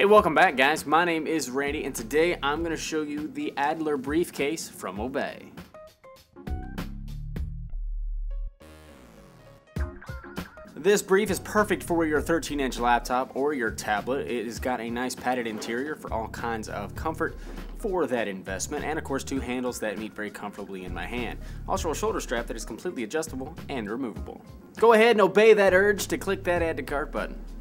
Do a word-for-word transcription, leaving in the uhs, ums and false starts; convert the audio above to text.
Hey, welcome back, guys. My name is Randy, and today I'm going to show you the Alder briefcase from Obey. This brief is perfect for your thirteen inch laptop or your tablet. It has got a nice padded interior for all kinds of comfort for that investment, and of course two handles that meet very comfortably in my hand. Also a shoulder strap that is completely adjustable and removable. Go ahead and obey that urge to click that add to cart button.